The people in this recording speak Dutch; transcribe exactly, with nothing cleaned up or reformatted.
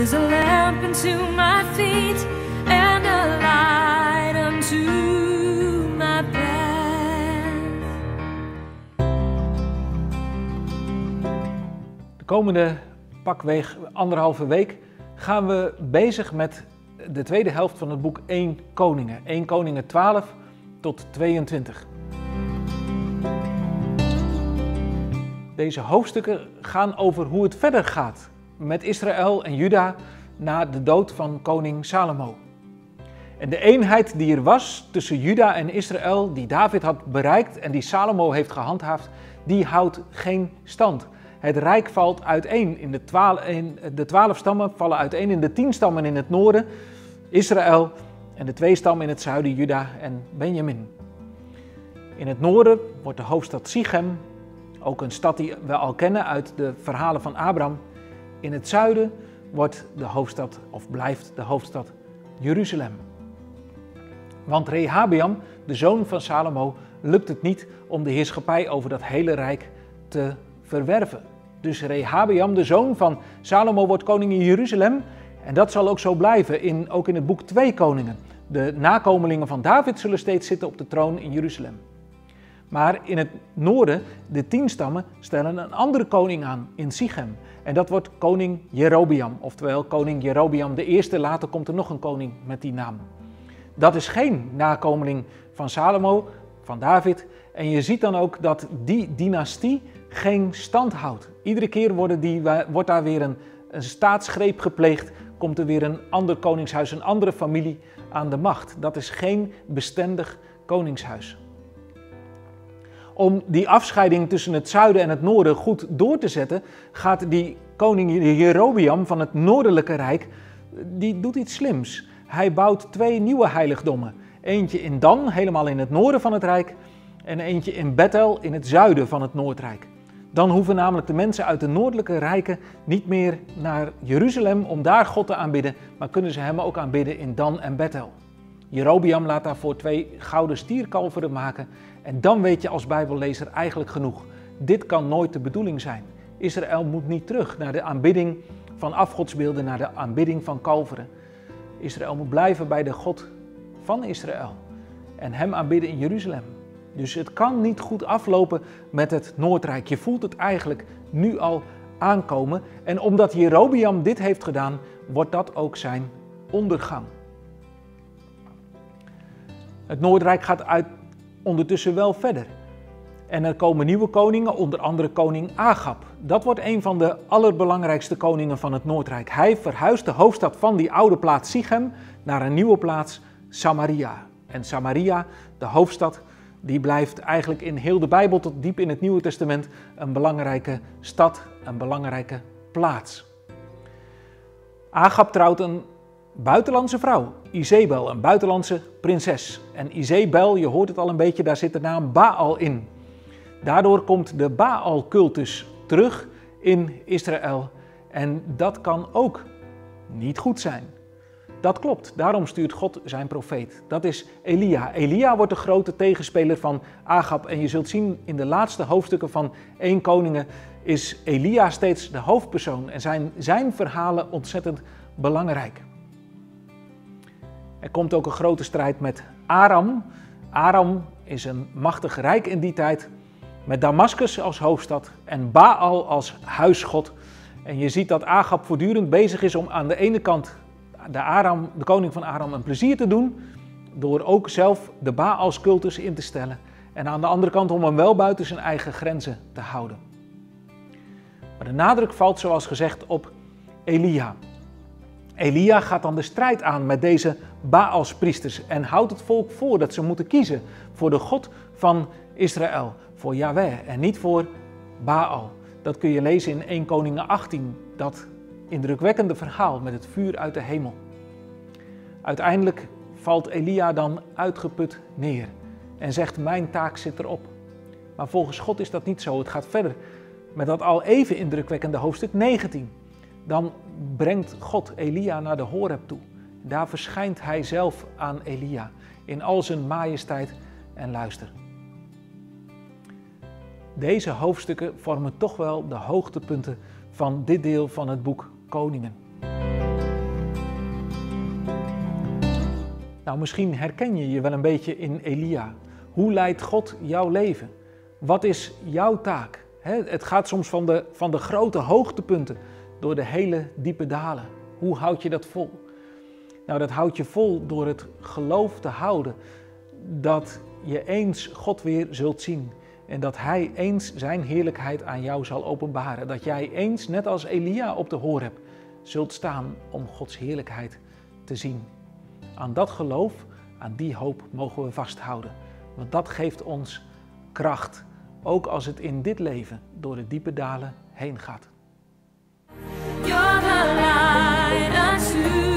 is a lamp unto my feet and a light unto my path. De komende pakweg anderhalve week gaan we bezig met de tweede helft van het boek Eerste Koningen. Eerste Koningen twaalf tot tweeëntwintig. Deze hoofdstukken gaan over hoe het verder gaat met Israël en Juda na de dood van koning Salomo. En de eenheid die er was tussen Juda en Israël, die David had bereikt en die Salomo heeft gehandhaafd, die houdt geen stand. Het rijk valt uiteen. In de, twaalf, in de twaalf stammen vallen uiteen in de tien stammen in het noorden, Israël, en de twee stammen in het zuiden, Juda en Benjamin. In het noorden wordt de hoofdstad Sichem, ook een stad die we al kennen uit de verhalen van Abraham. In het zuiden wordt de hoofdstad, of blijft de hoofdstad, Jeruzalem. Want Rehabeam, de zoon van Salomo, lukt het niet om de heerschappij over dat hele rijk te verwerven. Dus Rehabeam, de zoon van Salomo, wordt koning in Jeruzalem. En dat zal ook zo blijven, in, ook in het boek Twee Koningen. De nakomelingen van David zullen steeds zitten op de troon in Jeruzalem. Maar in het noorden, de tien stammen, stellen een andere koning aan in Sichem. En dat wordt koning Jerobeam, oftewel koning Jerobeam de eerste. Later komt er nog een koning met die naam. Dat is geen nakomeling van Salomo, van David. En je ziet dan ook dat die dynastie geen stand houdt. Iedere keer worden die, wordt daar weer een, een staatsgreep gepleegd, komt er weer een ander koningshuis, een andere familie aan de macht. Dat is geen bestendig koningshuis. Om die afscheiding tussen het zuiden en het noorden goed door te zetten, gaat die koning Jerobeam van het noordelijke rijk, die doet iets slims. Hij bouwt twee nieuwe heiligdommen. Eentje in Dan, helemaal in het noorden van het rijk, en eentje in Bethel, in het zuiden van het Noordrijk. Dan hoeven namelijk de mensen uit de noordelijke rijken niet meer naar Jeruzalem om daar God te aanbidden, maar kunnen ze hem ook aanbidden in Dan en Bethel. Jerobeam laat daarvoor twee gouden stierkalveren maken en dan weet je als Bijbellezer eigenlijk genoeg. Dit kan nooit de bedoeling zijn. Israël moet niet terug naar de aanbidding van afgodsbeelden, naar de aanbidding van kalveren. Israël moet blijven bij de God van Israël en hem aanbidden in Jeruzalem. Dus het kan niet goed aflopen met het Noordrijk. Je voelt het eigenlijk nu al aankomen. En omdat Jerobeam dit heeft gedaan, wordt dat ook zijn ondergang. Het Noordrijk gaat uit ondertussen wel verder. En er komen nieuwe koningen, onder andere koning Agab. Dat wordt een van de allerbelangrijkste koningen van het Noordrijk. Hij verhuist de hoofdstad van die oude plaats Sichem naar een nieuwe plaats, Samaria. En Samaria, de hoofdstad, die blijft eigenlijk in heel de Bijbel tot diep in het Nieuwe Testament een belangrijke stad, een belangrijke plaats. Agab trouwt een buitenlandse vrouw, Izebel, een buitenlandse prinses. En Izebel, je hoort het al een beetje, daar zit de naam Baal in. Daardoor komt de Baal-cultus terug in Israël. En dat kan ook niet goed zijn. Dat klopt, daarom stuurt God zijn profeet. Dat is Elia. Elia wordt de grote tegenspeler van Agab. En je zult zien in de laatste hoofdstukken van Eerste Koningen is Elia steeds de hoofdpersoon. En zijn, zijn verhalen ontzettend belangrijk. Er komt ook een grote strijd met Aram. Aram is een machtig rijk in die tijd, met Damascus als hoofdstad en Baal als huisgod. En je ziet dat Agab voortdurend bezig is om aan de ene kant de, Aram, de koning van Aram een plezier te doen, door ook zelf de Baalscultus in te stellen. En aan de andere kant om hem wel buiten zijn eigen grenzen te houden. Maar de nadruk valt zoals gezegd op Elia. Elia gaat dan de strijd aan met deze Baalspriesters en houdt het volk voor dat ze moeten kiezen voor de God van Israël, voor Yahweh en niet voor Baal. Dat kun je lezen in Eerste Koningen achttien, dat indrukwekkende verhaal met het vuur uit de hemel. Uiteindelijk valt Elia dan uitgeput neer en zegt: mijn taak zit erop. Maar volgens God is dat niet zo. Het gaat verder met dat al even indrukwekkende hoofdstuk negentien. Dan brengt God Elia naar de Horeb toe. Daar verschijnt hij zelf aan Elia in al zijn majesteit en luister. Deze hoofdstukken vormen toch wel de hoogtepunten van dit deel van het boek Koningen. Nou, misschien herken je je wel een beetje in Elia. Hoe leidt God jouw leven? Wat is jouw taak? Het gaat soms van de, van de grote hoogtepunten door de hele diepe dalen. Hoe houd je dat vol? Nou, dat houd je vol door het geloof te houden dat je eens God weer zult zien. En dat Hij eens zijn heerlijkheid aan jou zal openbaren. Dat jij eens, net als Elia op de Horeb, zult staan om Gods heerlijkheid te zien. Aan dat geloof, aan die hoop mogen we vasthouden. Want dat geeft ons kracht, ook als het in dit leven door de diepe dalen heen gaat. You're the light unto